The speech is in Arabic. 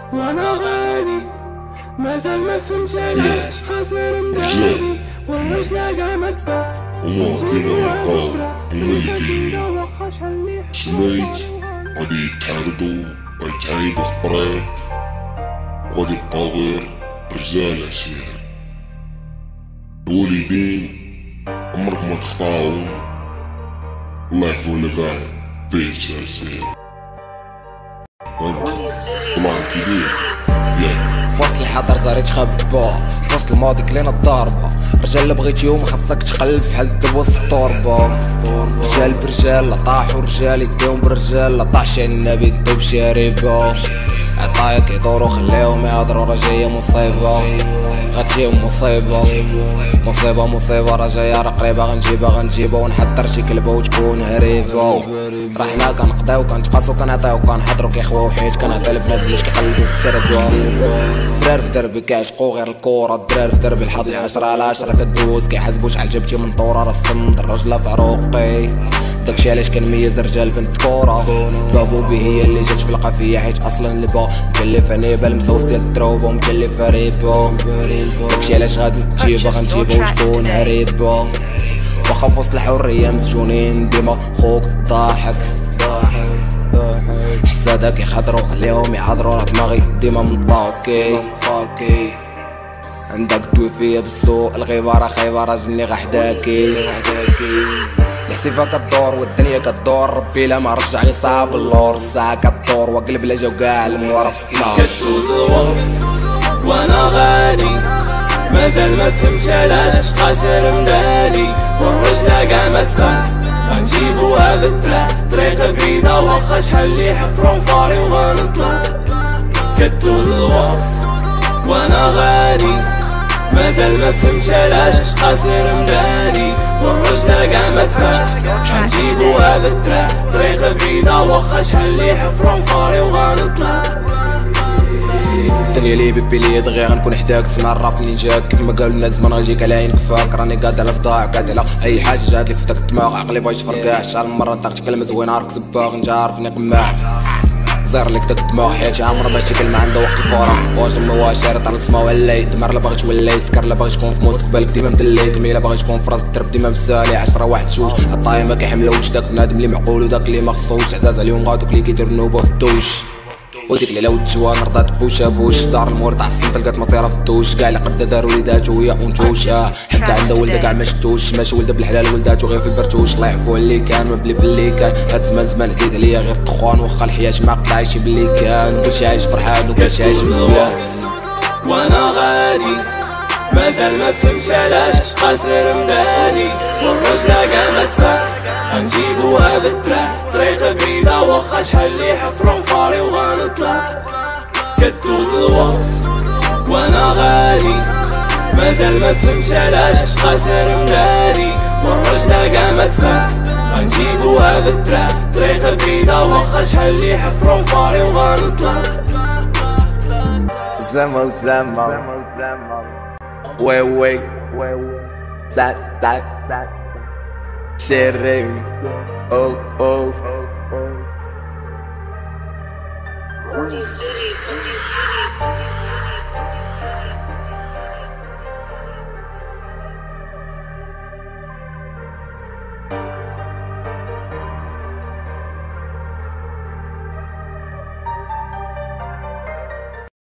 وانا غالي مازال ما فهمتش علاش خاسر مداري والرجلة كاع ما تفاح هما ديما يبقاو ميتين سميت غادي يتحاربو ويتعايدو في الطريق وغادي يبقاو غير رجال عشير. الوالدين عمرك ما تخطاهم، الله يعفونا كاع بيت عسير. فهمت طلع كبير فصل الحضر زاريت خبا فصل الماضي كلينا الضاربة. رجال اللي بغيتيهم خاصك تقلب فحال الدب وسط التربة. رجال برجال لا طاحو رجال يديهم برجال لا طاحش النبي يدو بشاربة. عطايا كيدورو خليهم يهضرو راه جاية مصيبة غتجيهم مصيبة راه جاية راه قريبة غنجيبها ونحضر شي كلبة وتكون هريبة. راه حنا كنقضيو كنتقاسو كنعطيو كنحضرو كيخواو حيت كنعطي البنات باش كيقلبو بالسردوة. درار في دربي كيعشقو غير الكورة، الدرار في دربي الحظ 10 على 10 كدوز كيحسبو شحال جبتي من طورة. راه الصمد الرجلة في عروقي داكشي علاش كنميز رجال بنت كورة. بابوبي هي اللي جات في القافية حيت اصلا البا مكلف عنيبة المسوف ديال التروبة مكلف ريبو. داكشي علاش غادي غنجيبها وتكون هريبة. واخا في وسط الحرية مسجونين ديما خوك ضاحك حسادة كيخضرو خليهم يحضرو راه دماغي ديما مطاوكي. عندك دوي فيا بالسوق الغيبة راه خايبة راجلني غحداكي. الحسيفة كدور والدنيا كدور ربي لا ما رجعني صعب اللور. الساعة كدور وقلب لا جاو كاع المورا في 12. كدوز الوقت وانا غالي مازال ما فهمتش علاش خاسر مدالي والرجلة كاع ما تفاح غنجيبوها بالدراع. طريقة بعيدة واخا شحال لي حفرو فاري وغنطلع. كدوز الوقت وانا غالي مازال ما فهمتش علاش خاسر مدالي والرجلة كاع ما تفاح غنجيبوها بالدراع. طريقة بعيدة واخا شحال لي حفرو فاري وغنطلع. الدنيا لي بيبي لي دغيا غنكون حداك تسمع الراب منين جاك كيف ما قالوا الناس زمان غيجيك على عينك فاك. راني قاد على صداع قاد على اي حاجه جات لي في داك الدماغ عقلي بغا يشفر كاع. شحال من مره نطقت كلمه زوينه عارفك سباغ انت عارفني قماع زير لك داك الدماغ حياتي عمرها باش كلمه عندها وقت الفرح. واش مباشر طال السما ولا يدمر لا باغي تولي سكر لا باغي تكون في مستقبلك ديما مدلي كميله باغي تكون في راس الدرب ديما مسالي 10 واحد جوج. الطاي ما كيحملوش داك بنادم اللي معقول وداك اللي ما خصوش. عزاز عليهم غادوك اللي كيديروا النوبه في الدوش وديك اللي لو الجوان رضات بوشا بوش. دار المور تاع السنت لقات مطيره في الدوش كاع اللي قد داروا وليداتو ويا اونتوش. حتى عنده ولده كاع ما شفتوش ماشي ولده بالحلال ولداتو غير في البرتوش. الله يعفو اللي كان ما بلي باللي كان هاد زمان زيد عليا غير الدخان واخا الحياه ما قد عايشين باللي كان. كلشي عايش فرحان وكلشي عايش مزيان وانا غالي مازال ما فهمتش علاش خاسر مدالي والرجلة كاع ما تفاح غنجيبوها بالدراع. طريقة بعيدة واخا شحال لي حفرو فاري وغنطلع. كدوز الوقت وانا غالي مازال ما فهمتش علاش خاسر مدالي والرجلة كاع ما تفاح غنجيبوها بالدراع. طريقة بعيدة واخا شحال لي حفرو فاري وغنطلع. زمان وي that شيرين Only city.